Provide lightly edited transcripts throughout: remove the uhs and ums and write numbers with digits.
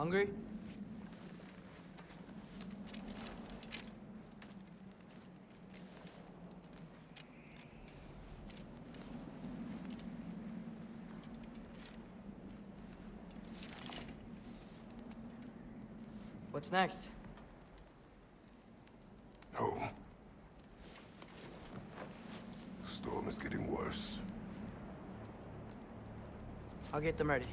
Hungry? What's next? Home. Storm is getting worse. I'll get them ready.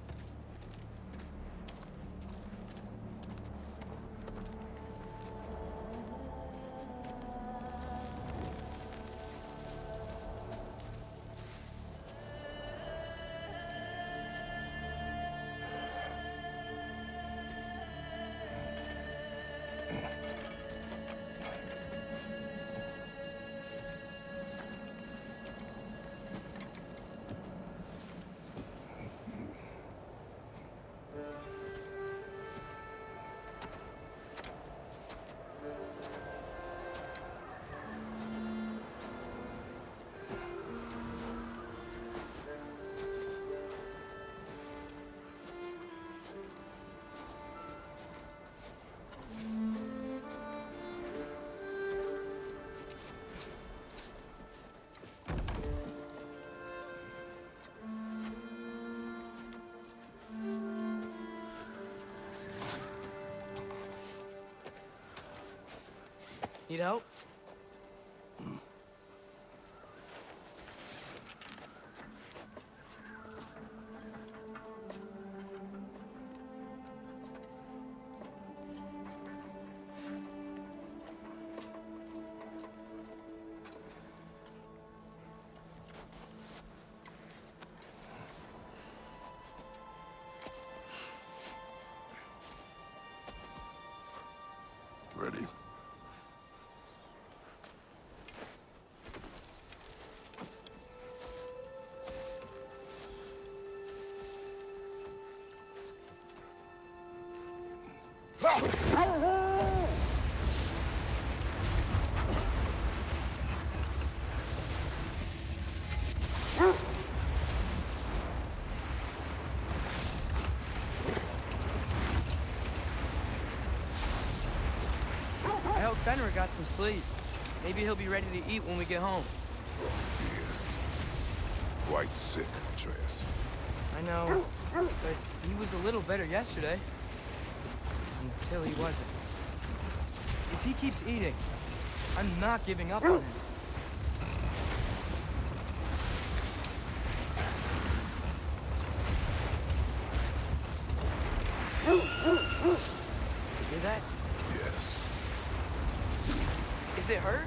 Need help? Ready? I hope Fenrir got some sleep. Maybe he'll be ready to eat when we get home. He is quite sick, Atreus. I know, but he was a little better yesterday. Until he wasn't. If he keeps eating, I'm not giving up on him. You hear that? Yes. Is it hurt?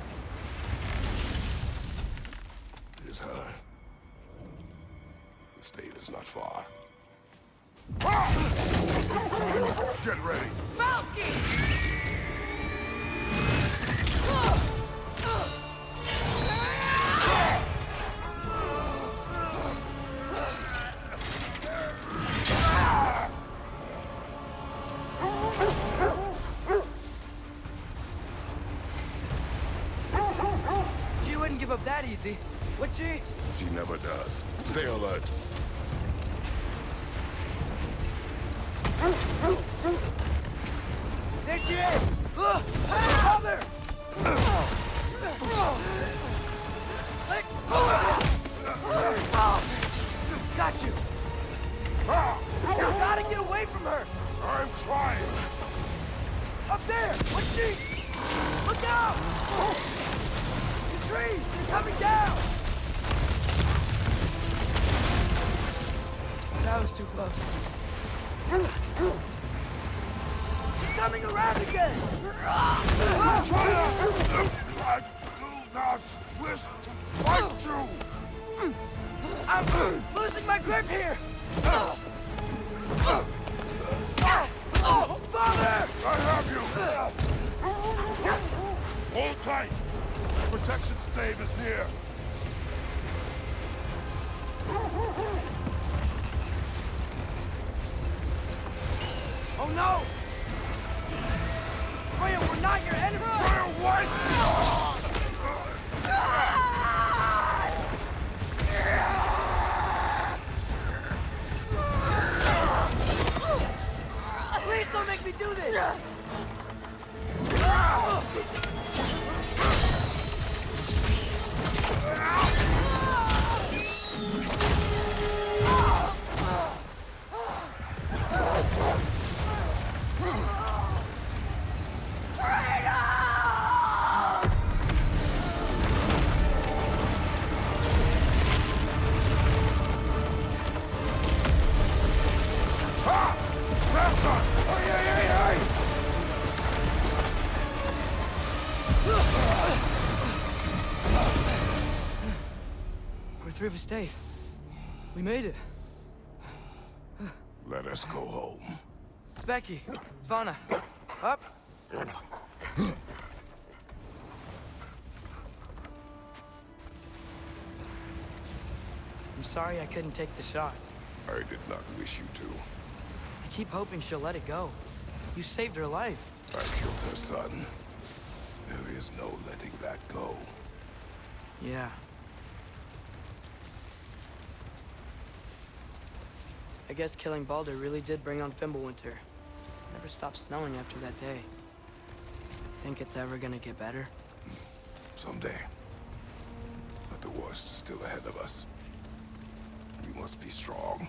It is hard. The stave is not far. Get ready! Falcon! She wouldn't give up that easy, would she? She never does. Stay alert. There she is! Mother! Got you! You gotta get away from her! I'm trying! Up there! What's she? Look out! The trees! They're coming down! That was too close. She's coming around again! I do not wish to fight you! I'm losing my grip here! Father! I have you! Hold tight! The protection stave is near! Oh no! Freya, we're not your enemy! Freya, what? Let me do this! We're through the stave. We made it. Let us go home. It's Becky. Svana. Up. I'm sorry I couldn't take the shot. I did not wish you to. I keep hoping she'll let it go. You saved her life. I killed her son. There is no letting that go. Yeah. I guess killing Baldur really did bring on Fimbulwinter. Never stopped snowing after that day. Think it's ever gonna get better? Someday. But the worst is still ahead of us. We must be strong.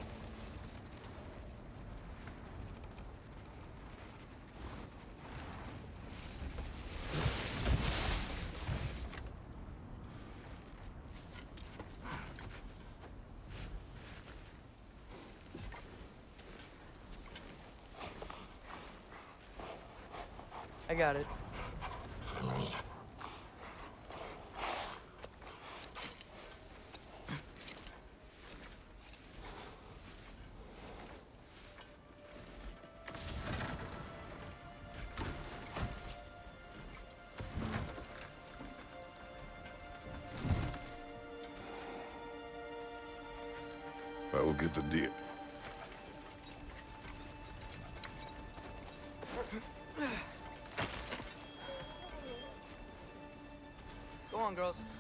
I got it. I will get the deal. Go on, girls.